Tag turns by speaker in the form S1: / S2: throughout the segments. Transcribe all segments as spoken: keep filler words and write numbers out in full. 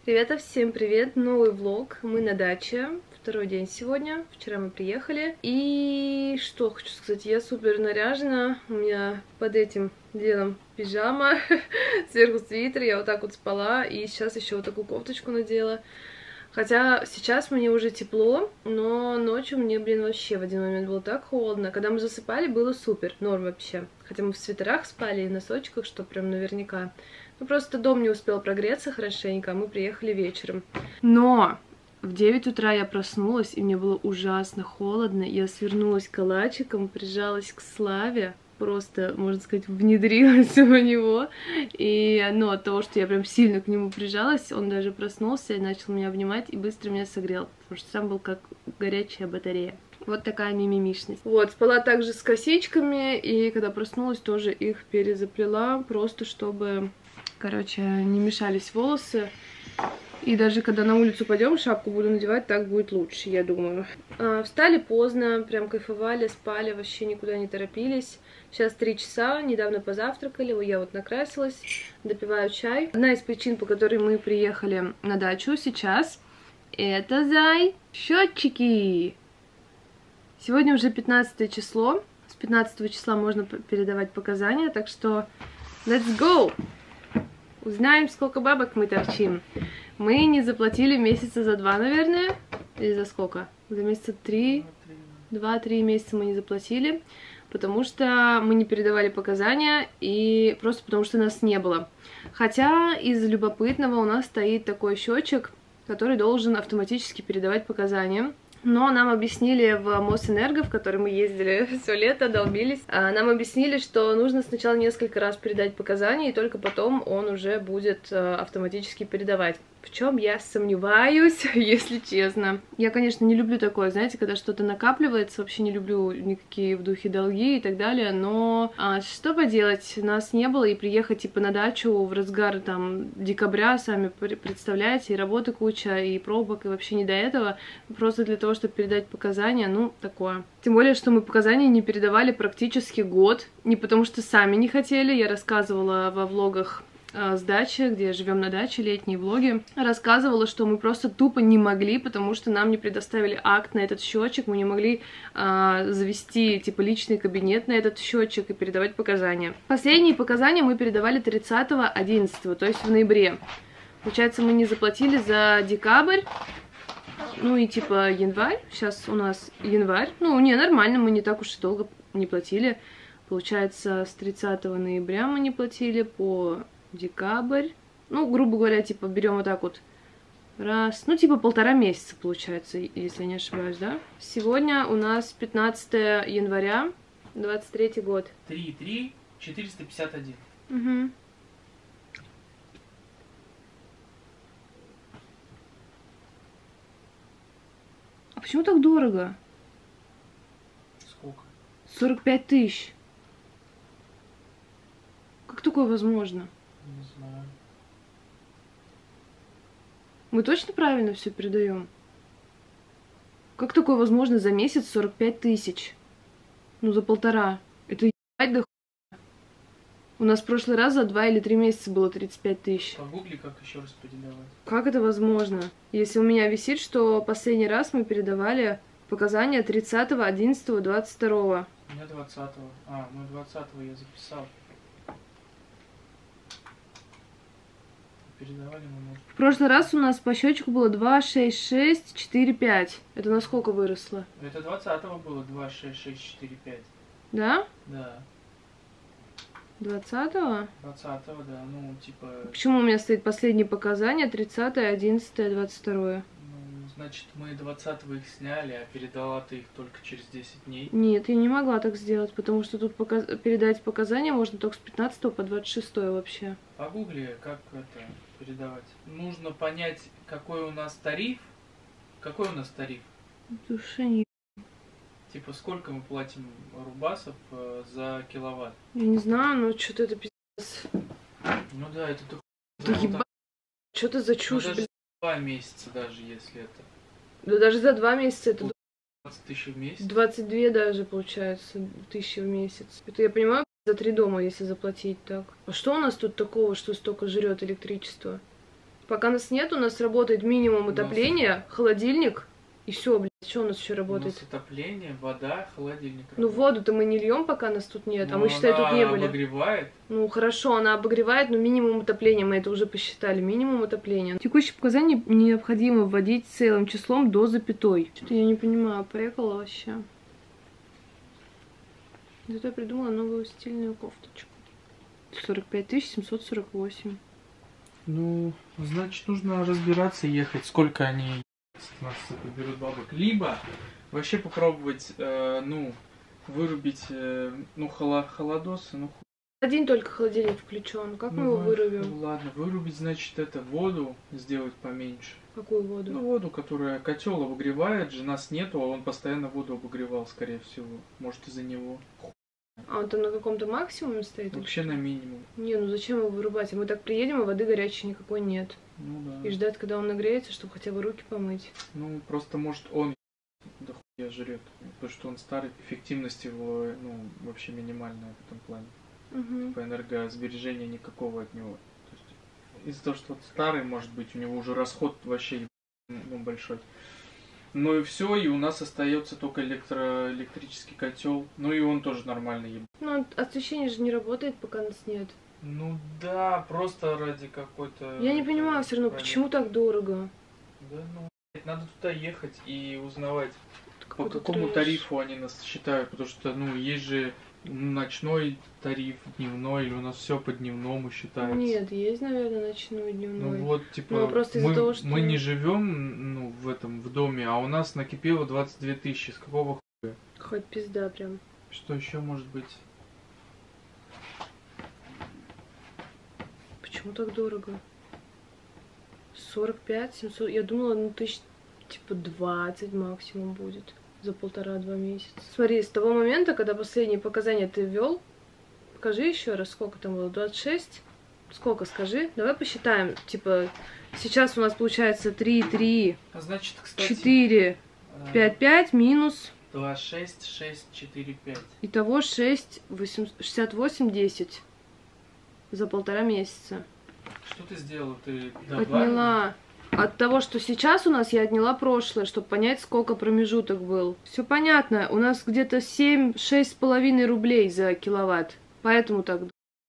S1: Ребята, всем привет! Новый влог. Мы на даче. Второй день сегодня. Вчера мы приехали. И что хочу сказать, я супер наряжена. У меня под этим делом пижама. Сверху свитер. Я вот так вот спала. И сейчас еще вот такую кофточку надела. Хотя сейчас мне уже тепло, но ночью мне, блин, вообще в один момент было так холодно. Когда мы засыпали, было супер, норм вообще. Хотя мы в свитерах спали и в носочках, что прям наверняка. Ну, просто дом не успел прогреться хорошенько, а мы приехали вечером. Но в девять утра я проснулась, и мне было ужасно холодно. Я свернулась калачиком, прижалась к Славе. Просто, можно сказать, внедрилась в него. И, ну, от того, что я прям сильно к нему прижалась, он даже проснулся и начал меня обнимать, и быстро меня согрел, потому что сам был как горячая батарея. Вот такая мимимишность. Вот, спала также с косичками, и когда проснулась, тоже их перезаплела, просто чтобы, короче, не мешались волосы. И даже когда на улицу пойдем, шапку буду надевать, так будет лучше, я думаю. А, встали поздно, прям кайфовали, спали, вообще никуда не торопились. Сейчас три часа, недавно позавтракали, я вот накрасилась, допиваю чай. Одна из причин, по которой мы приехали на дачу сейчас, это, зай, счетчики. Сегодня уже пятнадцатое число, с пятнадцатого числа можно передавать показания, так что let's go! Узнаем, сколько бабок мы торчим. Мы не заплатили месяца за два, наверное. Или за сколько? За месяца три. Два-три месяца мы не заплатили. Потому что мы не передавали показания. И просто потому что нас не было. Хотя из любопытного у нас стоит такой счетчик, который должен автоматически передавать показания. Но нам объяснили в Мосэнерго, в который мы ездили все лето, долбились, нам объяснили, что нужно сначала несколько раз передать показания, и только потом он уже будет автоматически передавать. В чем я сомневаюсь, если честно. Я, конечно, не люблю такое, знаете, когда что-то накапливается, вообще не люблю никакие в духе долги и так далее, но а, что поделать, нас не было, и приехать типа на дачу в разгар там декабря, сами представляете, и работы куча, и пробок, и вообще не до этого, просто для того, чтобы передать показания, ну, такое. Тем более, что мы показания не передавали практически год, не потому что сами не хотели, я рассказывала во влогах с дачи, где живем на даче, летние влоги, рассказывала, что мы просто тупо не могли, потому что нам не предоставили акт на этот счетчик, мы не могли а, завести типа личный кабинет на этот счетчик и передавать показания. Последние показания мы передавали тридцатого одиннадцатого, то есть в ноябре. Получается, мы не заплатили за декабрь, ну и типа январь, сейчас у нас январь, ну не, нормально, мы не так уж и долго не платили. Получается, с тридцатого ноября мы не платили по декабрь, ну, грубо говоря, типа, берем вот так вот, раз, ну, типа, полтора месяца, получается, если я не ошибаюсь, да? Сегодня у нас пятнадцатое января, двадцать третий год.
S2: три три четыреста пятьдесят один.
S1: Угу. А почему так дорого?
S2: Сколько?
S1: сорок пять тысяч. Как такое возможно?
S2: Не знаю.
S1: Мы точно правильно все передаем? Как такое возможно за месяц сорок пять тысяч? Ну, за полтора. Это ебать да хуйня. У нас в прошлый раз за два или три месяца было тридцать пять тысяч.
S2: Погугли, как еще раз передавать.
S1: Как это возможно? Если у меня висит, что последний раз мы передавали показания тридцатого одиннадцатого двадцать второго.
S2: У меня двадцатого. А, ну двадцатого я записал. Передавали мы, может.
S1: В прошлый раз у нас по счетчику было два, шесть, шесть, четыре, пять. Это на сколько выросло?
S2: Это двадцатого было два, шесть, шесть, четыре, пять.
S1: Да?
S2: Да.
S1: двадцатого?
S2: двадцатого, да, ну, типа...
S1: Почему у меня стоит последние показания тридцатое одиннадцатое двадцать второе?
S2: Ну, значит, мы двадцатого их сняли, а передала ты их только через десять дней.
S1: Нет, я не могла так сделать, потому что тут показ... передать показания можно только с пятнадцатого по двадцать шестое вообще.
S2: Погугли, как это передавать. Нужно понять, какой у нас тариф. Какой у нас тариф?
S1: Душа не...
S2: Типа, сколько мы платим рубасов э, за киловатт?
S1: Я не знаю, но что-то это пиздец.
S2: Ну да, это ты
S1: Да ебать, что ты за чушь,
S2: ну, даже
S1: блин.
S2: два месяца даже, если это.
S1: Да даже за два месяца это
S2: двадцать тысяч в месяц.
S1: двадцать две даже получается тысячи в месяц. Это я понимаю, за три дома, если заплатить так. А что у нас тут такого, что столько жрет электричество? Пока нас нет, у нас работает минимум
S2: нас-
S1: отопления, холодильник, и все, блядь, что у нас еще
S2: У
S1: работает?
S2: нас отопление, вода, холодильник.
S1: Ну
S2: работает.
S1: воду-то мы не льем, пока нас тут нет, а
S2: Ну,
S1: мы, считай, тут
S2: она
S1: не были.
S2: обогревает.
S1: Ну хорошо, она обогревает, но минимум отопления, мы это уже посчитали, минимум отопления. Текущие показания необходимо вводить целым числом до запятой. Что-то я не понимаю, поехала вообще. Зато я придумала новую стильную кофточку. сорок пять тысяч семьсот сорок восемь.
S2: Ну, значит, нужно разбираться и ехать, сколько они с нас берут бабок. Либо вообще попробовать, э, ну, вырубить, э, ну, холо холодосы, ну, ху-
S1: Один только холодильник включен. Как мы
S2: ну,
S1: его
S2: вы-
S1: вырубим?
S2: ну, ладно, вырубить, значит, это воду сделать поменьше.
S1: Какую воду?
S2: Ну, воду, которая котел обогревает, же нас нету, а он постоянно воду обогревал, скорее всего. Может, из-за него.
S1: А он там на каком-то максимуме стоит? или
S2: Вообще
S1: что?
S2: на минимум.
S1: Не, ну зачем его вырубать? А мы так приедем, а воды горячей никакой нет.
S2: Ну да.
S1: И ждать, когда он нагреется, чтобы хотя бы руки помыть.
S2: Ну, просто, может, он дохуя жрет. Потому что он старый, эффективность его, ну, вообще минимальная в этом плане.
S1: Угу.
S2: По энергосбережения никакого от него. То есть, из-за того, что он старый, может быть, у него уже расход вообще ну, большой. Ну и все, и у нас остается только электро электрический котел. Ну и он тоже нормально еб.
S1: Ну, освещение же не работает, пока нас нет.
S2: Ну да, просто ради какой-то...
S1: Я не понимаю все равно,
S2: ради-
S1: почему так дорого?
S2: Да ну, блядь, надо туда ехать и узнавать,
S1: Это
S2: по
S1: какой-то
S2: какому
S1: трэш.
S2: тарифу они нас считают, потому что, ну, есть же ночной тариф, дневной, или у нас все по дневному считается.
S1: Нет, есть, наверное, ночной,
S2: Ну
S1: дневной.
S2: вот, типа,
S1: Ну, просто из-за
S2: мы,
S1: того, что-
S2: мы не живем, ну, в этом, в доме, а у нас накипело двадцать две тысячи. С какого хуя?
S1: Хоть пизда прям.
S2: Что еще может быть?
S1: Почему так дорого? сорок пять, семьсот. Я думала, ну тысяч типа двадцать максимум будет за полтора-два месяца. Смотри, с того момента, когда последние показания ты ввел, покажи еще раз, сколько там было, двадцать шесть? Сколько, скажи? Давай посчитаем. Типа, сейчас у нас получается три, три,
S2: А значит, кстати...
S1: четыре,
S2: э,
S1: пять, пять минус.
S2: два, шесть, шесть, четыре, пять.
S1: Итого шесть, шестьдесят восемь, десять за полтора месяца.
S2: Что ты сделала? Ты добавила?
S1: Отняла. От того, что сейчас у нас, я отняла прошлое, чтобы понять, сколько промежуток был. Все понятно. У нас где-то семь-шесть с половиной рублей за киловатт. Поэтому так.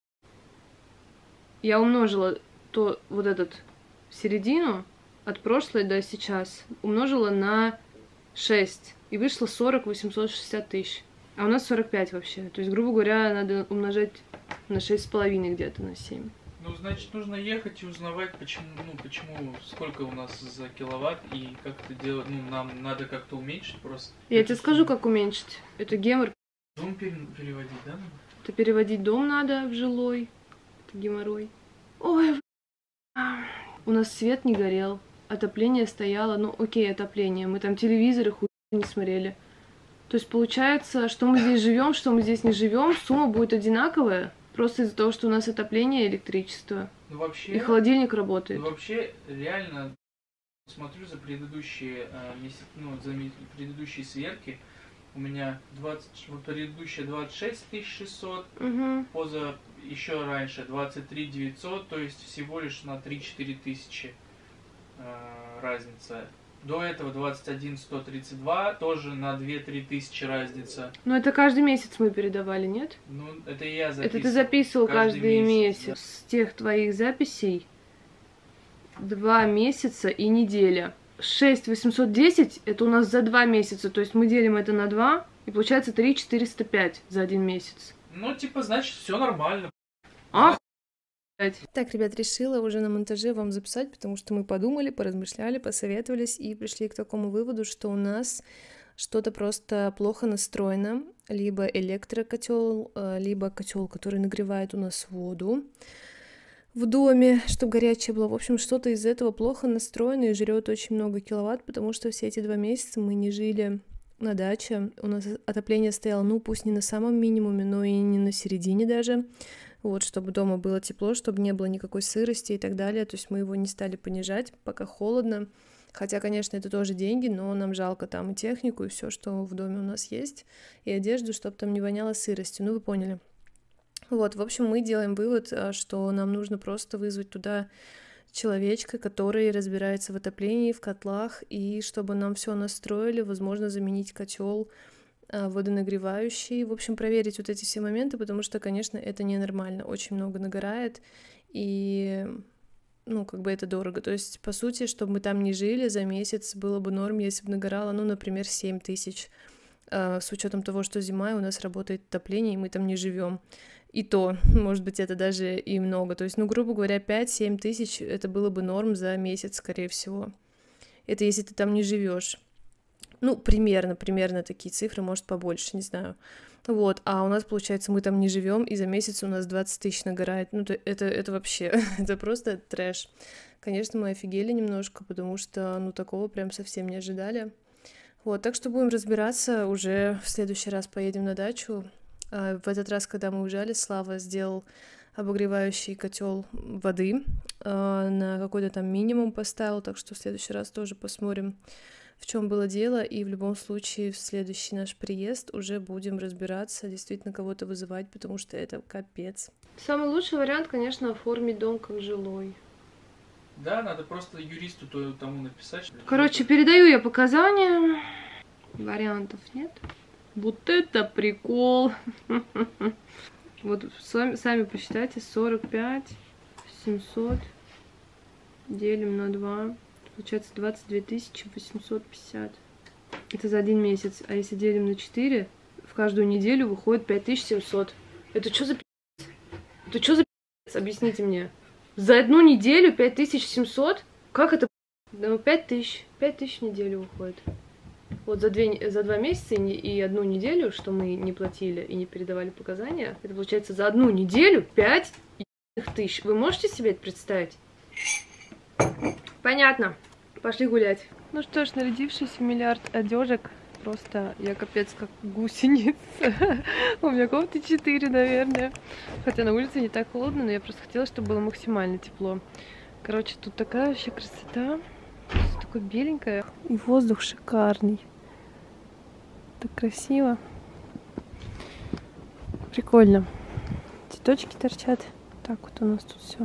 S1: Я умножила то, вот этот середину от прошлой до сейчас. Умножила на шесть. И вышло сорок восемьсот шестьдесят тысяч. А у нас сорок пять вообще. То есть, грубо говоря, надо умножать на шесть с половиной где-то, на семь.
S2: Ну, значит, нужно ехать и узнавать, почему, ну, почему, сколько у нас за киловатт и как это делать. Ну, нам надо как-то уменьшить просто.
S1: Я тебе скажу, как уменьшить. Это гемор.
S2: Дом пере- переводить, да? надо?
S1: Это переводить дом надо в жилой. Это геморрой. Ой, бля. У нас свет не горел. Отопление стояло. Ну, окей, отопление. Мы там телевизоры хуй не смотрели. То есть получается, что мы здесь живем, что мы здесь не живем, сумма будет одинаковая. Просто из-за того, что у нас отопление и электричество.
S2: Ну, вообще...
S1: И холодильник работает.
S2: Ну, вообще, реально, смотрю за предыдущие, э, меся- ну, за ме- предыдущие сверки. У меня двадцать, вот предыдущая двадцать шесть тысяч шестьсот,
S1: Угу.
S2: поза еще раньше двадцать три девятьсот, то есть всего лишь на три-четыре тысячи э, разница. До этого двадцать один сто тридцать два, тоже на две-три тысячи разница.
S1: Но это каждый месяц мы передавали, нет?
S2: Ну, это я записывал.
S1: Это ты записывал каждый,
S2: каждый
S1: месяц.
S2: месяц,
S1: С тех твоих записей два месяца и неделя. шесть восемьсот десять это у нас за два месяца. То есть мы делим это на два, и получается три четыреста пять за один месяц.
S2: Ну, типа, значит, все нормально.
S1: Ах,
S3: Так, ребят, решила уже на монтаже вам записать, потому что мы подумали, поразмышляли, посоветовались и пришли к такому выводу, что у нас что-то просто плохо настроено. Либо электрокотел, либо котел, который нагревает у нас воду в доме, чтобы горячее было. В общем, что-то из этого плохо настроено и жрет очень много киловатт, потому что все эти два месяца мы не жили на даче. У нас отопление стояло, ну, пусть не на самом минимуме, но и не на середине даже. Вот, чтобы дома было тепло, чтобы не было никакой сырости и так далее. То есть мы его не стали понижать, пока холодно. Хотя, конечно, это тоже деньги, но нам жалко там и технику, и все, что в доме у нас есть, и одежду, чтобы там не воняло сыростью. Ну, вы поняли. Вот, в общем, мы делаем вывод, что нам нужно просто вызвать туда человечка, который разбирается в отоплении, в котлах, и чтобы нам все настроили, возможно, заменить котел водонагревающий. В общем, проверить вот эти все моменты, потому что, конечно, это ненормально. Очень много нагорает, и, ну, как бы это дорого. То есть, по сути, чтобы мы там не жили, за месяц было бы норм, если бы нагорало, ну, например, семь тысяч, с учетом того, что зима, и у нас работает отопление, и мы там не живем. И то, может быть, это даже и много. То есть, ну, грубо говоря, пять-семь тысяч это было бы норм за месяц, скорее всего. Это если ты там не живешь. Ну, примерно, примерно такие цифры, может, побольше, не знаю. Вот, а у нас, получается, мы там не живем, и за месяц у нас двадцать тысяч нагорает. Ну, это, это вообще, это просто трэш. Конечно, мы офигели немножко, потому что, ну, такого прям совсем не ожидали. Вот, так что будем разбираться, уже в следующий раз поедем на дачу. В этот раз, когда мы уезжали, Слава сделал обогревающий котел воды, на какой-то там минимум поставил, так что в следующий раз тоже посмотрим, в чем было дело, и в любом случае в следующий наш приезд уже будем разбираться, действительно кого-то вызывать, потому что это капец.
S1: Самый лучший вариант, конечно, оформить дом как жилой.
S2: Да, надо просто юристу тому написать.
S1: Короче, передаю я показания, вариантов нет. Вот это прикол! Вот сами, сами посчитайте, сорок пять, семьсот делим на два, получается двадцать две тысячи восемьсот пятьдесят. Это за один месяц, а если делим на четыре, в каждую неделю выходит пять тысяч семьсот. Это что за пи***ц? Это что за пи***ц? Объясните мне. За одну неделю пять тысяч семьсот? Как это? Ну, пять тысяч. пять тысяч в неделю выходит. Вот за, две, за два месяца и, и одну неделю, что мы не платили и не передавали показания, это получается за одну неделю пять тысяч. Вы можете себе это представить? Понятно. Пошли гулять. Ну что ж, нарядившись в миллиард одежек, просто я капец как гусеница. У меня кофты четыре, наверное. Хотя на улице не так холодно, но я просто хотела, чтобы было максимально тепло. Короче, тут такая вообще красота. Такое беленькое. И воздух шикарный. Так красиво. Прикольно. Цветочки торчат. Так вот у нас тут все.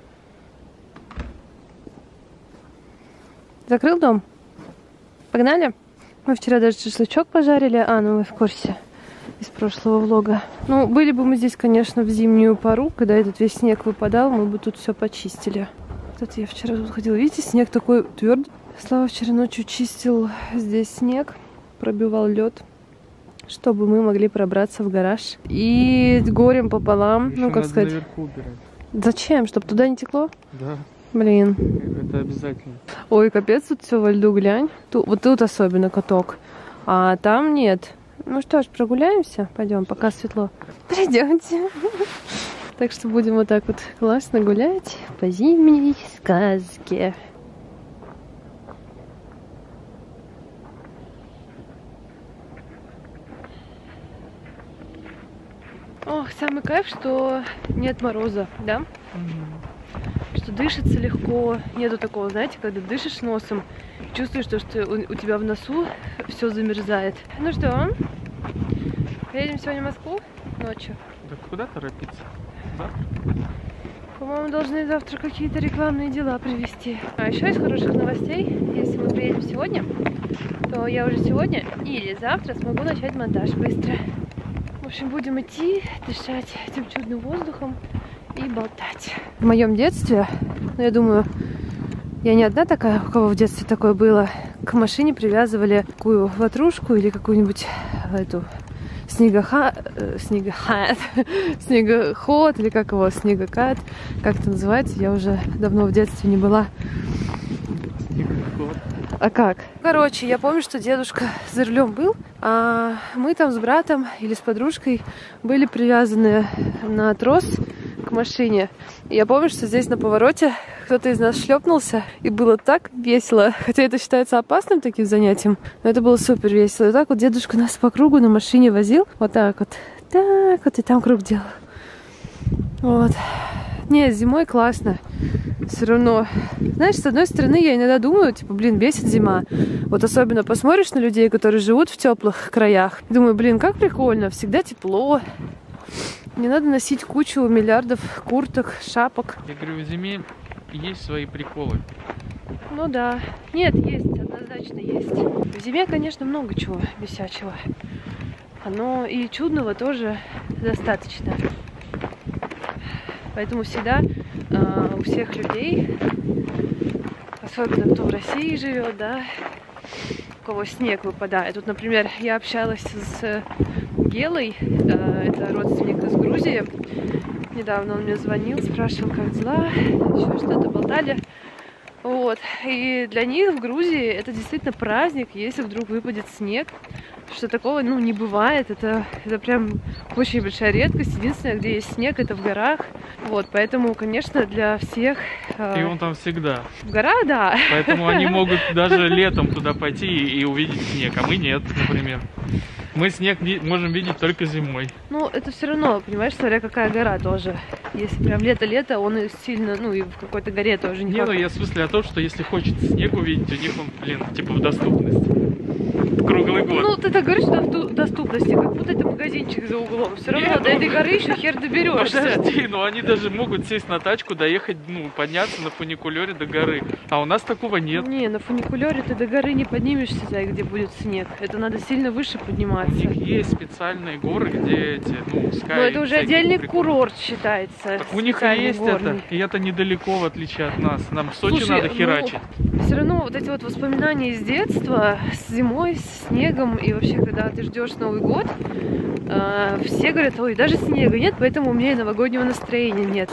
S1: Закрыл дом? Погнали? Мы вчера даже шашлычок пожарили. А, ну вы в курсе из прошлого влога. Ну, были бы мы здесь, конечно, в зимнюю пору, когда этот весь снег выпадал, мы бы тут все почистили. Кстати, я вчера тут ходила. Видите, снег такой твердый. Слава вчера ночью чистил здесь снег, пробивал лед, чтобы мы могли пробраться в гараж. И горем пополам, еще ну как сказать. Зачем? Чтобы туда не текло?
S2: Да.
S1: Блин.
S2: Это обязательно.
S1: Ой, капец, тут все во льду, глянь. Тут, вот тут особенно каток. А там нет. Ну что ж, прогуляемся? Пойдем, пока светло. Придемте. Так что будем вот так вот классно гулять по зимней сказке. Ох, самый кайф, что нет мороза, да? Mm-hmm. Что дышится легко. Нету такого, знаете, когда дышишь носом, чувствуешь, что, что у, у тебя в носу все замерзает. Ну что, поедем сегодня в Москву ночью?
S2: Да куда торопиться? Завтра?
S1: По-моему, должны завтра какие-то рекламные дела привезти. А еще из хороших новостей, если мы приедем сегодня, то я уже сегодня или завтра смогу начать монтаж быстро. В общем, будем идти, дышать этим чудным воздухом и болтать. В моем детстве, ну, я думаю, я не одна такая, у кого в детстве такое было, к машине привязывали такую ватрушку или какую-нибудь эту снегоха... снегохат, снегоход или как его, снегокат, как это называется, я уже давно в детстве не была. Снегоход. А как? Короче, я помню, что дедушка за рулем был, а мы там с братом или с подружкой были привязаны на трос к машине. И я помню, что здесь на повороте кто-то из нас шлепнулся, и было так весело. Хотя это считается опасным таким занятием, но это было супер весело. И так вот дедушка нас по кругу на машине возил. Вот так вот. Так вот, и там круг делал. Вот. Не, зимой классно. Все равно. Знаешь, с одной стороны, я иногда думаю, типа, блин, бесит зима. Вот особенно посмотришь на людей, которые живут в теплых краях. Думаю, блин, как прикольно, всегда тепло. Не надо носить кучу миллиардов курток, шапок.
S2: Я говорю, в зиме есть свои приколы.
S1: Ну да. Нет, есть, однозначно есть. В зиме, конечно, много чего бесячего. Но и чудного тоже достаточно. Поэтому всегда э, у всех людей, особенно кто в России живет, да, у кого снег выпадает. Тут, например, я общалась с Гелой, э, это родственник из Грузии. Недавно он мне звонил, спрашивал, как дела, еще что-то, болтали. Вот. И для них в Грузии это действительно праздник, если вдруг выпадет снег. Что такого, ну, не бывает. Это, это прям очень большая редкость. Единственное, где есть снег, это в горах. Вот, поэтому, конечно, для всех... Э,
S2: и он там всегда.
S1: В горах, да.
S2: Поэтому они могут даже летом туда пойти и увидеть снег, а мы нет, например. Мы снег можем видеть только зимой.
S1: Ну, это все равно, понимаешь, смотря какая гора тоже. Если прям лето-лето, он и сильно, ну, и в какой-то горе тоже не
S2: Не,
S1: факт.
S2: ну я в смысле о том, что если хочется снег увидеть, у них он, блин, типа в доступности. Круглый год.
S1: Ну, ты так говоришь, что в доступности, как будто это магазинчик за углом. Все равно
S2: Нет,
S1: до
S2: ну...
S1: этой горы еще хер доберешься.
S2: Подожди, ну они даже могут сесть на тачку, доехать, ну, подняться на фуникулере до горы. А у нас такого нет.
S1: Не, на фуникулере ты до горы не поднимешься, где будет снег. Это надо сильно выше подниматься.
S2: У них есть специальные горы, где эти, ну, скай...
S1: Но это уже отдельный
S2: приколы.
S1: Курорт считается.
S2: Так у них и есть горный. Это, и это недалеко, в отличие от нас. Нам в Сочи
S1: Слушай,
S2: надо херачить.
S1: Ну, все равно вот эти вот воспоминания из детства, с зимой, с снегом, и вообще, когда ты ждешь Новый год, э, все говорят, ой, даже снега нет, поэтому у меня и новогоднего настроения нет.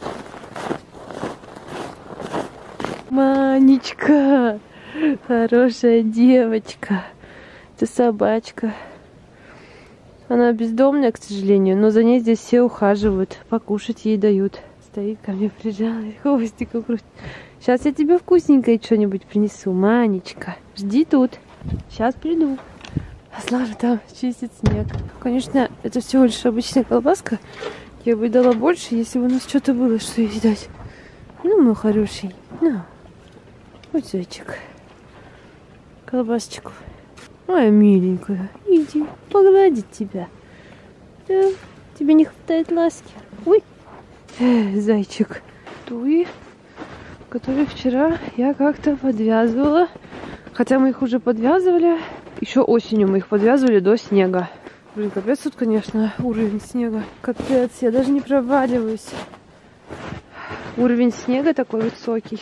S1: Манечка, хорошая девочка, это собачка. Она бездомная, к сожалению, но за ней здесь все ухаживают, покушать ей дают. Стоит ко мне прижала, хвостиком крутит. Сейчас я тебе вкусненькое что-нибудь принесу, Манечка. Жди тут. Сейчас приду. А Слава там чистит снег. Конечно, это всего лишь обычная колбаска. Я бы дала больше, если бы у нас что-то было, что ей дать. Ну, мой хороший. Ну, вот зайчик. Колбасочку. Ой, миленькая. Иди, погладить тебя. Да, тебе не хватает ласки. Ой, Эх, зайчик. Туи, которые вчера я как-то подвязывала. Хотя мы их уже подвязывали. Еще осенью мы их подвязывали до снега. Блин, капец тут, конечно, уровень снега. Капец, я даже не проваливаюсь. Уровень снега такой высокий.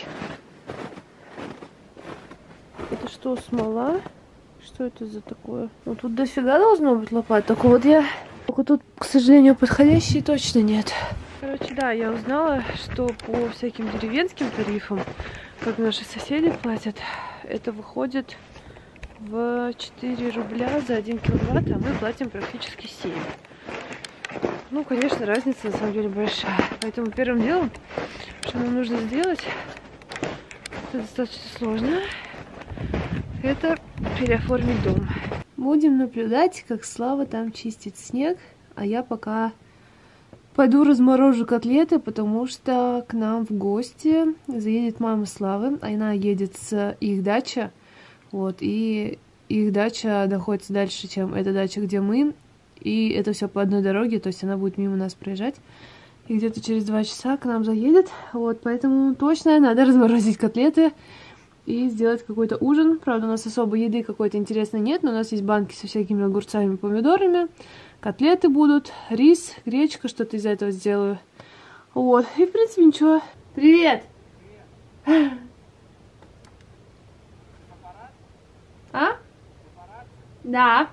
S1: Это что, смола? Что это за такое? Ну, тут дофига должно быть лопат. Только вот я... Только тут, к сожалению, подходящей точно нет. Короче, да, я узнала, что по всяким деревенским тарифам, как наши соседи платят, это выходит в четыре рубля за один киловатт, а мы платим практически семь. Ну, конечно, разница на самом деле большая. Поэтому первым делом, что нам нужно сделать, это достаточно сложно, это переоформить дом. Будем наблюдать, как Слава там чистит снег, а я пока пойду разморожу котлеты, потому что к нам в гости заедет мама Славы, она едет с их дачи, вот, и их дача находится дальше, чем эта дача, где мы, и это все по одной дороге, то есть она будет мимо нас проезжать, и где-то через два часа к нам заедет, вот, поэтому точно надо разморозить котлеты и сделать какой-то ужин. Правда, у нас особо еды какой-то интересной нет, но у нас есть банки со всякими огурцами и помидорами. Котлеты будут, рис, гречка, что-то из этого сделаю. Вот, и в принципе ничего. Привет! А? Да.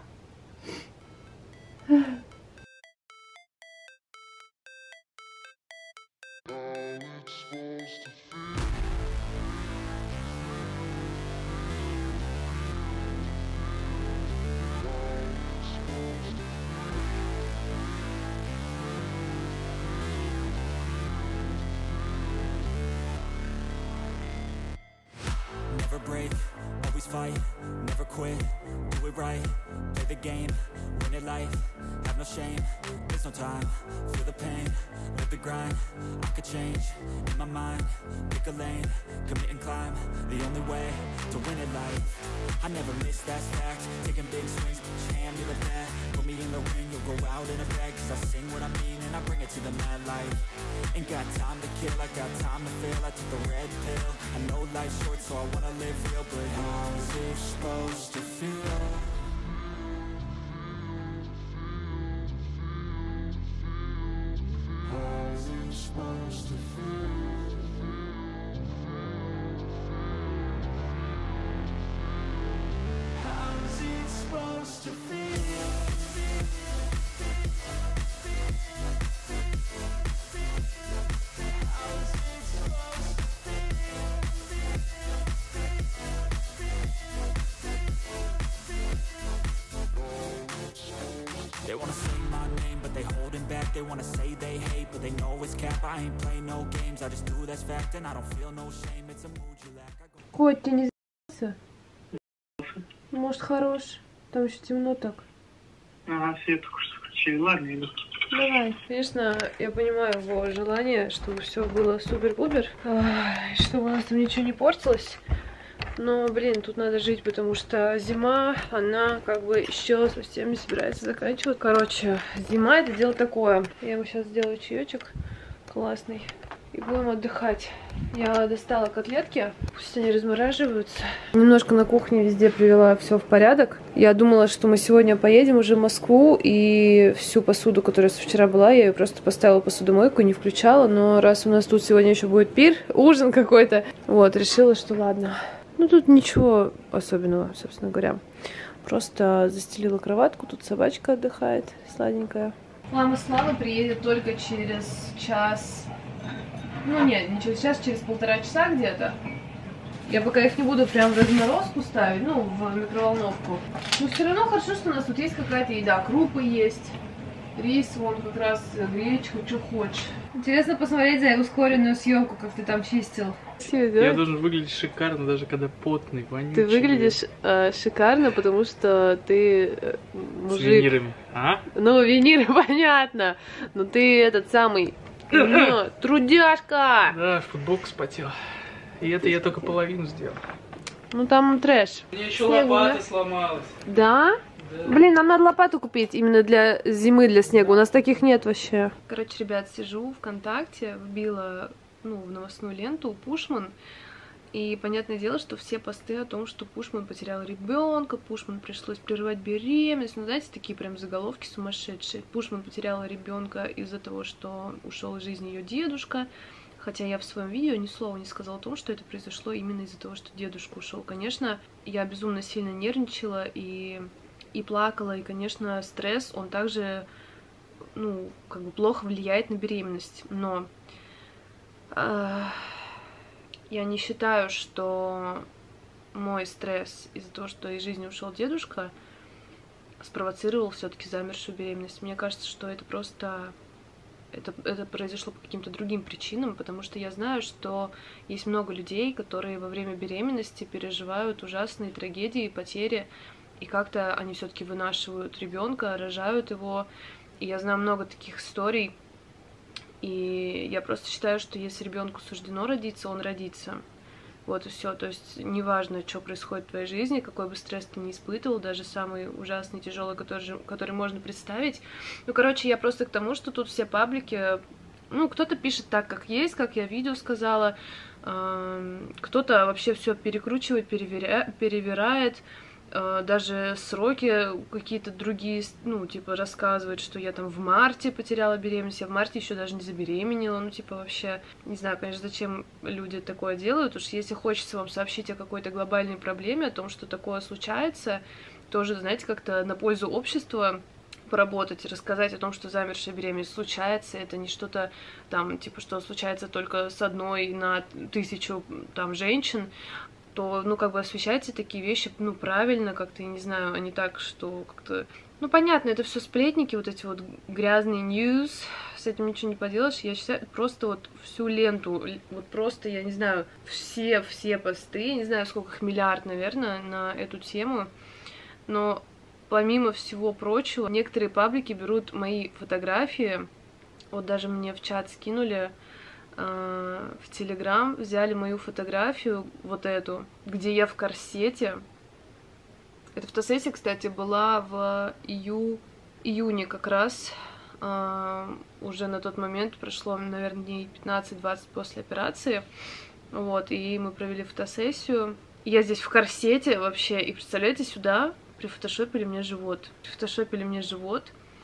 S4: Never break, always fight, never quit, do it right, play the game, win it life, have no shame, there's no time, feel the pain, live the grind, I could change, in my mind, pick a lane, commit and climb, the only way, to win at life. I never miss, that's fact. Taking big swings, put your hand to the bat. Put me in the ring, you'll go out in a bag. Cause I sing what I mean and I bring it to the mad light. Ain't got time to kill, I got time to feel. I took the red pill, I know life's short so I wanna live real. But how's it supposed to feel? How's it supposed to feel? How's it supposed to feel? They wanna say my name, but they holding back. They wanna say they hate, but they know it's cap. I ain't play no games, I just do that's fact. And I don't feel no shame, it's a mood you lack.
S1: Коть, ты не за***ся? Может, хорош? Там еще темно так.
S5: Ага, свет только что включили. Ладно, иду.
S1: Давай. Конечно, я понимаю его желание, чтобы все было супер-пупер, чтобы у нас там ничего не портилось. Но, блин, тут надо жить, потому что зима, она как бы еще совсем не собирается заканчивать. Короче, зима это дело такое. Я ему сейчас сделаю чаечек классный. И будем отдыхать. Я достала котлетки, пусть они размораживаются. Немножко на кухне везде привела все в порядок. Я думала, что мы сегодня поедем уже в Москву, и всю посуду, которая вчера была, я ее просто поставила в посудомойку, не включала. Но раз у нас тут сегодня еще будет пир, ужин какой-то, вот, решила, что ладно. Ну, тут ничего особенного, собственно говоря. Просто застелила кроватку, тут собачка отдыхает, сладенькая. Мама Слава приедет только через час. Ну, нет, не через час, через полтора часа где-то. Я пока их не буду прям в разморозку ставить, ну, в микроволновку. Но все равно хорошо, что у нас тут есть какая-то еда. Крупы есть, рис, вон как раз, гречку, что хочешь. Интересно посмотреть за ускоренную съемку, как ты там чистил.
S2: Я должен выглядеть шикарно, даже когда потный, вонючий.
S1: Ты выглядишь э, шикарно, потому что ты э, мужик.
S2: С винирами, а?
S1: Ну, виниры, понятно. Но ты этот самый ну, трудяшка.
S2: Да, футболка вспотела. И это я только половину сделал.
S1: Ну, там трэш.
S2: У меня еще лопата сломалась.
S1: Да? Да. Блин, нам надо лопату купить именно для зимы, для снега. У нас таких нет вообще. Короче, ребят, сижу ВКонтакте, вбила ну, в новостную ленту Пушман. И понятное дело, что все посты о том, что Пушман потерял ребенка, Пушман пришлось прерывать беременность. Ну, знаете, такие прям заголовки сумасшедшие. Пушман потеряла ребенка из-за того, что ушел из жизни ее дедушка. Хотя я в своем видео ни слова не сказала о том, что это произошло именно из-за того, что дедушка ушел. Конечно, я безумно сильно нервничала и, и плакала. И, конечно, стресс, он также, ну, как бы плохо влияет на беременность. Но э, я не считаю, что мой стресс из-за того, что из жизни ушел дедушка, спровоцировал все-таки замершую беременность. Мне кажется, что это просто... Это, это произошло по каким-то другим причинам, потому что я знаю, что есть много людей, которые во время беременности переживают ужасные трагедии, потери, и как-то они все-таки вынашивают ребенка, рожают его. И я знаю много таких историй. И я просто считаю, что если ребенку суждено родиться, он родится. Вот и все. То есть неважно, что происходит в твоей жизни, какой бы стресс ты ни испытывал, даже самый ужасный, тяжелый, который, который можно представить. Ну, короче, я просто к тому, что тут все паблики, ну, кто-то пишет так, как есть, как я в видео сказала, кто-то вообще все перекручивает, переверя... перевирает. Даже сроки какие-то другие, ну, типа, рассказывают, что я там в марте потеряла беременность, я в марте еще даже не забеременела, ну, типа, вообще, не знаю, конечно, зачем люди такое делают, уж если хочется вам сообщить о какой-то глобальной проблеме, о том, что такое случается, тоже, знаете, как-то на пользу общества поработать, рассказать о том, что замершая беременность случается, это не что-то там, типа, что случается только с одной на тысячу, там, женщин, то, ну, как бы освещайте такие вещи, ну, правильно, как-то, я не знаю, а не так, что как-то... Ну, понятно, это все сплетники, вот эти вот грязные ньюс, с этим ничего не поделаешь. Я считаю, просто вот всю ленту, вот просто, я не знаю, все-все посты, я не знаю, сколько их, миллиард, наверное, на эту тему, но помимо всего прочего, некоторые паблики берут мои фотографии, вот даже мне в чат скинули э, в Телеграм взяли мою фотографию, вот эту, где я в корсете. Эта фотосессия, кстати, была в ию... июне как раз. Э, уже на тот момент прошло, наверное, дней пятнадцать-двадцать после операции. Вот, и мы провели фотосессию. Я здесь в корсете вообще, и представляете, сюда прифотошопили мне живот. Прифотошопили мне живот,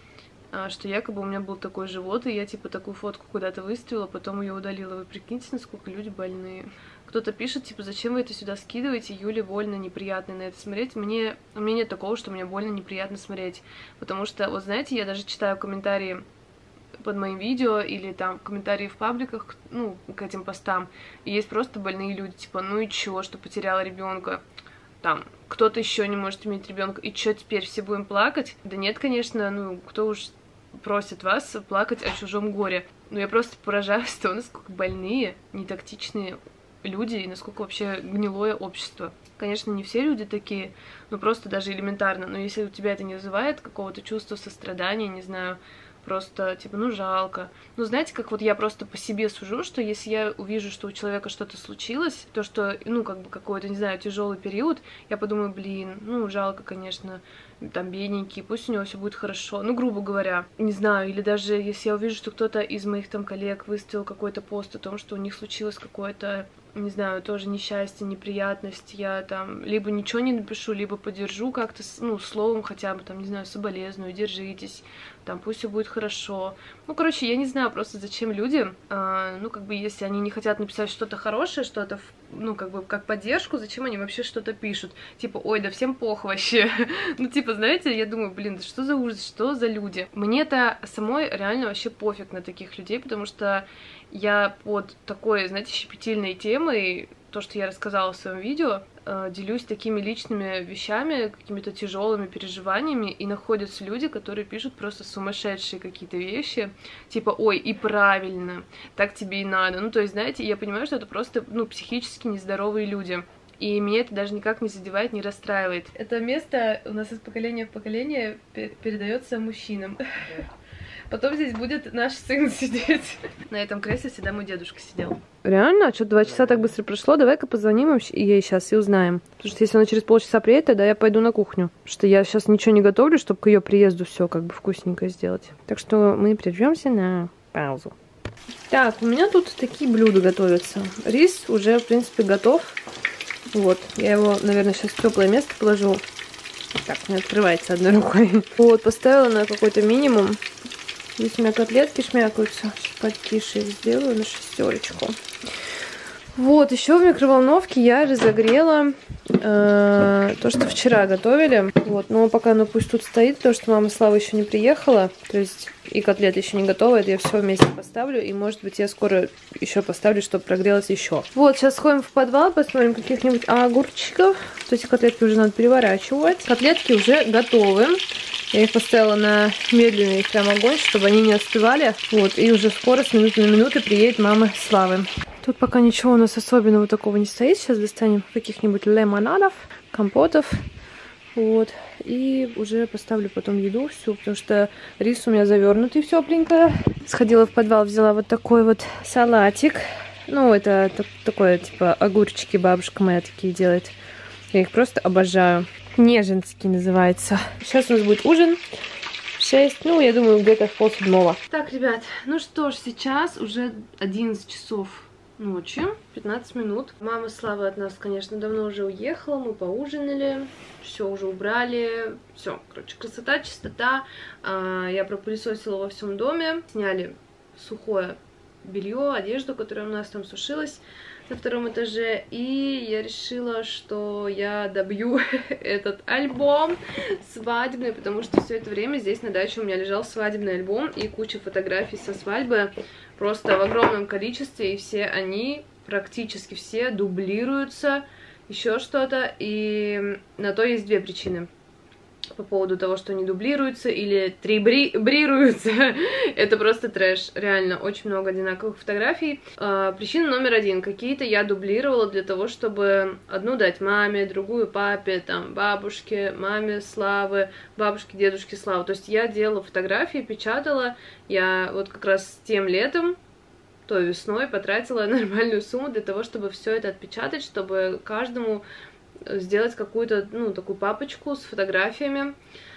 S1: что якобы у меня был такой живот, и я типа такую фотку куда-то выставила, потом ее удалила. Вы прикиньте, насколько люди больные. Кто-то пишет, типа, зачем вы это сюда скидываете, Юле больно, неприятно на это смотреть. Мне, у меня нет такого, что мне больно, неприятно смотреть. Потому что, вот знаете, я даже читаю комментарии под моим видео или там комментарии в пабликах, ну, к этим постам, и есть просто больные люди, типа, ну и чё, что потеряла ребенка, там, кто-то еще не может иметь ребенка, и чё теперь, все будем плакать? Да нет, конечно, ну, кто уж просит вас плакать о чужом горе. Но я просто поражаюсь того, насколько больные, нетактичные люди, и насколько вообще гнилое общество. Конечно, не все люди такие, но просто даже элементарно, но если у тебя это не вызывает какого-то чувства сострадания, не знаю, просто, типа, ну, жалко. Ну, знаете, как вот я просто по себе сужу, что если я увижу, что у человека что-то случилось, то, что, ну, как бы какой-то, не знаю, тяжелый период, я подумаю, блин, ну, жалко, конечно, там, бедненький, пусть у него все будет хорошо. Ну, грубо говоря, не знаю, или даже если я увижу, что кто-то из моих там коллег выставил какой-то пост о том, что у них случилось какое-то, не знаю, тоже несчастье, неприятность, я там либо ничего не напишу, либо поддержу как-то, ну, словом хотя бы, там, не знаю, соболезную, держитесь, там, пусть все будет хорошо. Ну, короче, я не знаю просто, зачем люди, а, ну, как бы, если они не хотят написать что-то хорошее, что-то, ну, как бы, как поддержку, зачем они вообще что-то пишут? Типа, ой, да всем пох вообще. Ну, типа, знаете, я думаю, блин, да что за ужас, что за люди? Мне-то самой реально вообще пофиг на таких людей, потому что я под такой, знаете, щепетильной темой, то, что я рассказала в своем видео, э, делюсь такими личными вещами, какими-то тяжелыми переживаниями, и находятся люди, которые пишут просто сумасшедшие какие-то вещи, типа, ой, и правильно, так тебе и надо. Ну, то есть, знаете, я понимаю, что это просто, ну, психически нездоровые люди. И меня это даже никак не задевает, не расстраивает. Это место у нас из поколения в поколение передается мужчинам. Потом здесь будет наш сын сидеть. На этом кресле всегда мой дедушка сидел. Реально? Что, два часа так быстро прошло? Давай-ка позвоним им ей сейчас и узнаем. Потому что если она через полчаса приедет, тогда я пойду на кухню. Потому что я сейчас ничего не готовлю, чтобы к ее приезду все как бы вкусненько сделать. Так что мы прервемся на паузу. Так, у меня тут такие блюда готовятся. Рис уже, в принципе, готов. Вот, я его, наверное, сейчас в теплое место положу. Так, не открывается одной рукой. Вот, поставила на какой-то минимум. Здесь у меня котлетки шмякаются. Потише их сделаю на шестерочку. Вот, еще в микроволновке я разогрела э, то, что вчера готовили. Вот, но пока оно пусть тут стоит, потому что мама Слава еще не приехала. То есть и котлеты еще не готовы. Это я все вместе поставлю. И, может быть, я скоро еще поставлю, чтобы прогрелось еще. Вот, сейчас сходим в подвал, посмотрим каких-нибудь огурчиков. То есть котлетки уже надо переворачивать. Котлетки уже готовы. Я их поставила на медленный прям огонь, чтобы они не остывали. Вот, и уже скоро с минуты на минуту приедет мама Славы. Тут пока ничего у нас особенного такого не стоит. Сейчас достанем каких-нибудь лимонадов, компотов. Вот. И уже поставлю потом еду всю, потому что рис у меня завернутый тепленько. Сходила в подвал, взяла вот такой вот салатик. Ну, это такое, типа, огурчики бабушка моя такие делает. Я их просто обожаю. Неженский называется. Сейчас у нас будет ужин. шесть, ну, я думаю, где-то в полседьмого. Так, ребят, ну что ж, сейчас уже одиннадцать часов ночи, пятнадцать минут. Мама Слава от нас, конечно, давно уже уехала, мы поужинали, все уже убрали, все, короче, красота, чистота. Я пропылесосила во всем доме, сняли сухое белье, одежду, которая у нас там сушилась на втором этаже, и я решила, что я добью этот альбом свадебный, потому что все это время здесь на даче у меня лежал свадебный альбом и куча фотографий со свадьбы, просто в огромном количестве, и все они, практически все, дублируются, еще что-то, и на то есть две причины. По поводу того, что они дублируются или трибрируются. Это просто трэш. Реально, очень много одинаковых фотографий. А, причина номер один. Какие-то я дублировала для того, чтобы одну дать маме, другую папе, там, бабушке, маме Славы, бабушке, дедушке Славы. То есть я делала фотографии, печатала. Я вот как раз тем летом той весной потратила нормальную сумму для того, чтобы все это отпечатать, чтобы каждому сделать какую-то, ну, такую папочку с фотографиями.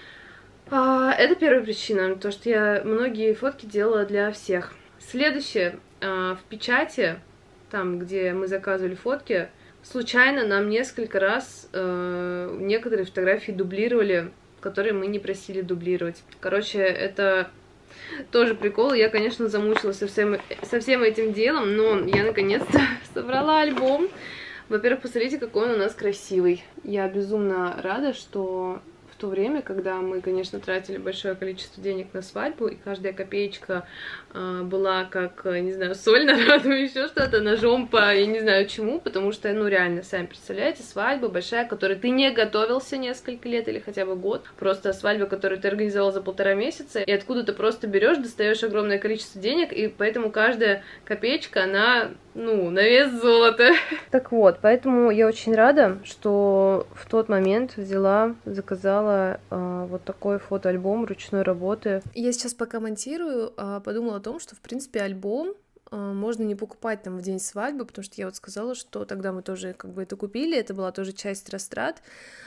S1: А, это первая причина, то, что я многие фотки делала для всех. Следующее, а, в печати, там, где мы заказывали фотки, случайно нам несколько раз э, некоторые фотографии дублировали, которые мы не просили дублировать. Короче, это тоже прикол. Я, конечно, замучилась со всем, со всем этим делом, но я наконец-то собрала альбом. Во-первых, посмотрите, какой он у нас красивый. Я безумно рада, что в то время, когда мы, конечно, тратили большое количество денег на свадьбу, и каждая копеечка э, была как, не знаю, соль на рану, еще что-то, ножом по, я не знаю чему, потому что, ну, реально, сами представляете, свадьба большая, к которой ты не готовился несколько лет или хотя бы год, просто свадьба, которую ты организовал за полтора месяца, и откуда ты просто берешь, достаешь огромное количество денег, и поэтому каждая копеечка, она, ну, на вес золота. Так вот, поэтому я очень рада, что в тот момент взяла, заказала э, вот такой фотоальбом ручной работы.
S3: Я сейчас пока монтирую, подумала о том, что, в принципе, альбом можно не покупать там в день свадьбы, потому что я вот сказала, что тогда мы тоже как бы это купили, это была тоже часть растрат.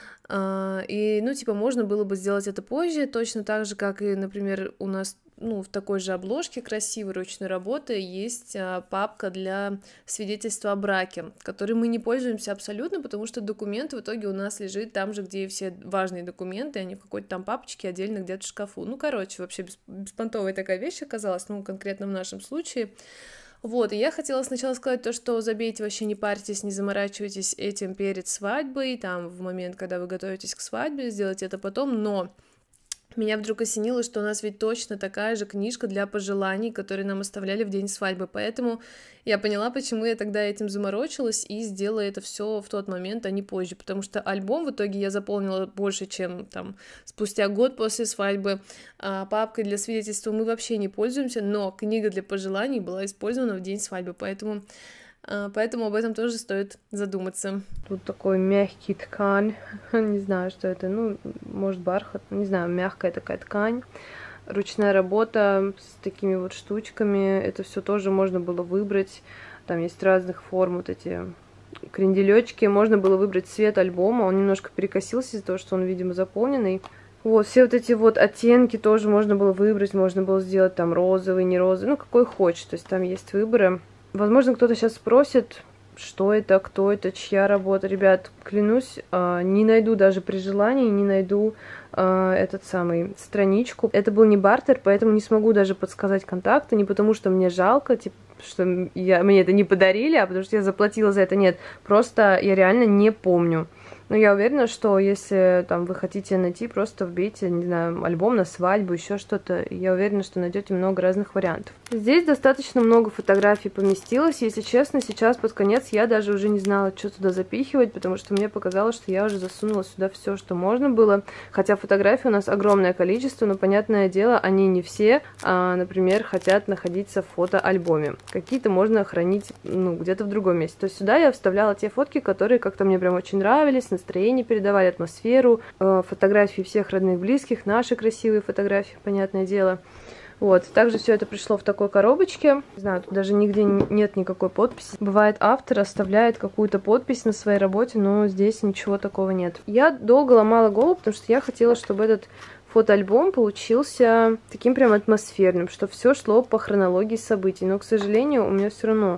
S3: И, ну, типа, можно было бы сделать это позже, точно так же, как и, например, у нас, ну, в такой же обложке красивой ручной работы есть а, папка для свидетельства о браке, которой мы не пользуемся абсолютно, потому что документ в итоге у нас лежит там же, где и все важные документы, они в какой-то там папочке отдельно где-то в шкафу. Ну, короче, вообще беспонтовая такая вещь оказалась, ну, конкретно в нашем случае. Вот, и я хотела сначала сказать то, что забейте, вообще не парьтесь, не заморачивайтесь этим перед свадьбой, там, в момент, когда вы готовитесь к свадьбе, сделайте это потом, но меня вдруг осенило, что у нас ведь точно такая же книжка для пожеланий, которые нам оставляли в день свадьбы, поэтому я поняла, почему я тогда этим заморочилась и сделала это все в тот момент, а не позже, потому что альбом в итоге я заполнила больше, чем там спустя год после свадьбы, а папкой для свидетельства мы вообще не пользуемся, но книга для пожеланий была использована в день свадьбы, поэтому... Поэтому об этом тоже стоит задуматься.
S1: Тут такой мягкий ткань, не знаю, что это, ну, может, бархат, не знаю, мягкая такая ткань. Ручная работа с такими вот штучками, это все тоже можно было выбрать. Там есть разных форм, вот эти кренделечки. Можно было выбрать цвет альбома, он немножко перекосился из-за того, что он, видимо, заполненный. Вот, все вот эти вот оттенки тоже можно было выбрать, можно было сделать там розовый, не розовый, ну, какой хочешь, то есть там есть выборы. Возможно, кто-то сейчас спросит, что это, кто это, чья работа. Ребят, клянусь, не найду даже при желании, не найду этот самый страничку. Это был не бартер, поэтому не смогу даже подсказать контакты, не потому что мне жалко, типа, что я, мне это не подарили, а потому что я заплатила за это. Нет, просто я реально не помню. Но я уверена, что если там вы хотите найти, просто вбейте, не знаю, альбом на свадьбу, еще что-то. Я уверена, что найдете много разных вариантов. Здесь достаточно много фотографий поместилось. Если честно, сейчас под конец я даже уже не знала, что туда запихивать, потому что мне показалось, что я уже засунула сюда все, что можно было. Хотя фотографий у нас огромное количество, но, понятное дело, они не все, а, например, хотят находиться в фотоальбоме. Какие-то можно хранить, ну, где-то в другом месте. То есть сюда я вставляла те фотки, которые как-то мне прям очень нравились, настроение передавали, атмосферу, э, фотографии всех родных, близких, наши красивые фотографии, понятное дело. Вот, также все это пришло в такой коробочке. Не знаю, тут даже нигде нет никакой подписи. Бывает, автор оставляет какую-то подпись на своей работе, но здесь ничего такого нет. Я долго ломала голову, потому что я хотела, чтобы этот фотоальбом получился таким прям атмосферным, что все шло по хронологии событий. Но, к сожалению, у меня все равно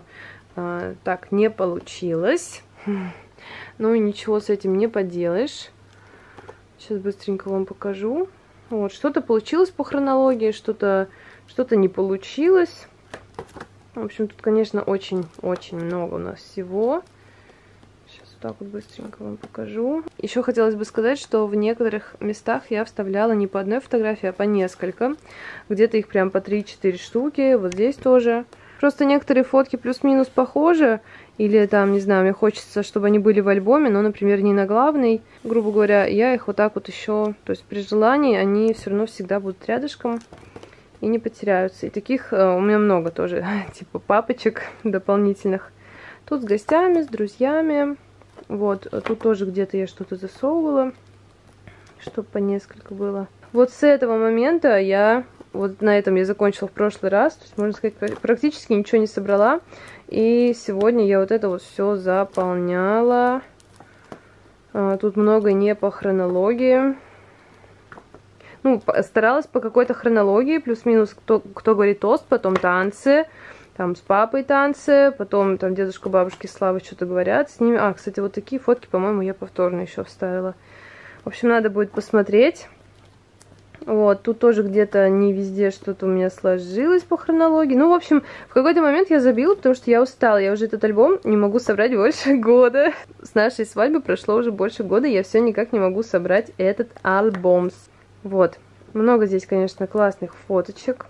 S1: э, так не получилось. Ну и ничего с этим не поделаешь. Сейчас быстренько вам покажу. Вот, что-то получилось по хронологии, что-то что-то не получилось. В общем, тут, конечно, очень-очень много у нас всего. Сейчас вот так вот быстренько вам покажу. Еще хотелось бы сказать, что в некоторых местах я вставляла не по одной фотографии, а по несколько. Где-то их прям по три-четыре штуки. Вот здесь тоже. Просто некоторые фотки плюс-минус похожи. Или там, не знаю, мне хочется, чтобы они были в альбоме, но, например, не на главной. Грубо говоря, я их вот так вот еще, то есть при желании они все равно всегда будут рядышком и не потеряются. И таких у меня много тоже, типа папочек дополнительных. Тут с гостями, с друзьями. Вот, тут тоже где-то я что-то засовывала, чтобы по несколько было. Вот с этого момента я вот на этом я закончила в прошлый раз. То есть, можно сказать, практически ничего не собрала. И сегодня я вот это вот все заполняла. Тут много не по хронологии. Ну, старалась по какой-то хронологии, плюс-минус, кто, кто говорит тост, потом танцы, там с папой танцы, потом там дедушка, бабушки, Слава что-то говорят с ними. А, кстати, вот такие фотки, по-моему, я повторно еще вставила. В общем, надо будет посмотреть. Вот, тут тоже где-то не везде что-то у меня сложилось по хронологии. Ну, в общем, в какой-то момент я забила, потому что я устала. Я уже этот альбом не могу собрать больше года. С нашей свадьбы прошло уже больше года, я все никак не могу собрать этот альбом. Вот, много здесь, конечно, классных фоточек.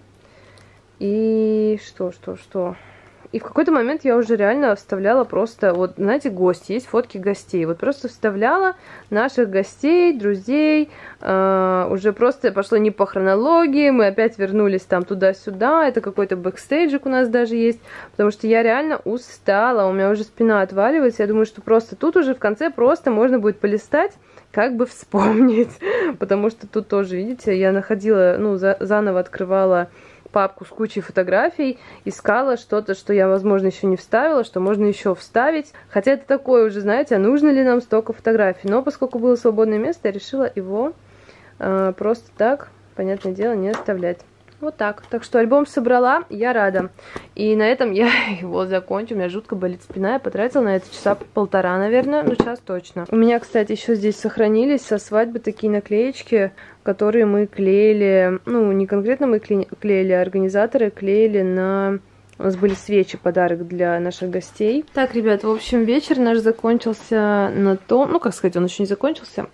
S1: И что, что, что... И в какой-то момент я уже реально вставляла просто, вот, знаете, гости, есть фотки гостей. Вот просто вставляла наших гостей, друзей, э, уже просто пошло не по хронологии, мы опять вернулись там туда-сюда, это какой-то бэкстейджик у нас даже есть, потому что я реально устала, у меня уже спина отваливается, я думаю, что просто тут уже в конце просто можно будет полистать, как бы вспомнить, потому что тут тоже, видите, я находила, ну, за, заново открывала папку с кучей фотографий, искала что-то, что я, возможно, еще не вставила, что можно еще вставить, хотя это такое уже, знаете, а нужно ли нам столько фотографий, но поскольку было свободное место, я решила его э, просто так, понятное дело, не оставлять. Вот так. Так что альбом собрала, я рада. И на этом я его закончу. У меня жутко болит спина. Я потратила на это часа полтора, наверное. Ну, час точно. У меня, кстати, еще здесь сохранились со свадьбы такие наклеечки, которые мы клеили. Ну, не конкретно мы клеили, а организаторы клеили на... У нас были свечи, подарок для наших гостей. Так, ребят, в общем, вечер наш закончился на том... Ну, как сказать, он еще не закончился.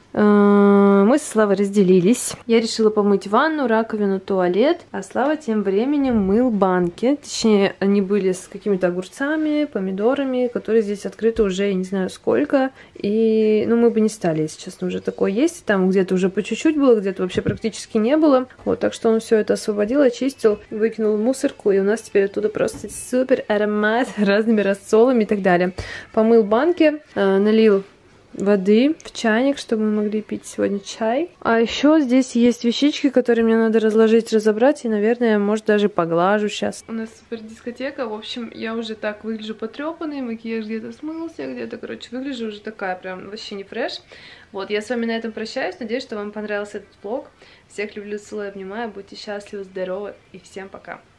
S1: Мы с Славой разделились. Я решила помыть ванну, раковину, туалет. А Слава тем временем мыл банки. Точнее, они были с какими-то огурцами, помидорами, которые здесь открыты уже, я не знаю, сколько. И, ну, мы бы не стали, если честно, уже такое есть. Там где-то уже по чуть-чуть было, где-то вообще практически не было. Вот, так что он все это освободил, очистил, выкинул в мусорку. И у нас теперь оттуда просто супер аромат разными рассолами и так далее. Помыл банки, э, налил воды в чайник, чтобы мы могли пить сегодня чай. А еще здесь есть вещички, которые мне надо разложить, разобрать, и, наверное, может, даже поглажу сейчас. У нас супер дискотека, в общем, я уже так выгляжу потрепанной, макияж где-то смылся, где-то, короче, выгляжу уже такая прям вообще не фреш. Вот, я с вами на этом прощаюсь, надеюсь, что вам понравился этот влог. Всех люблю, целую, обнимаю, будьте счастливы, здоровы и всем пока!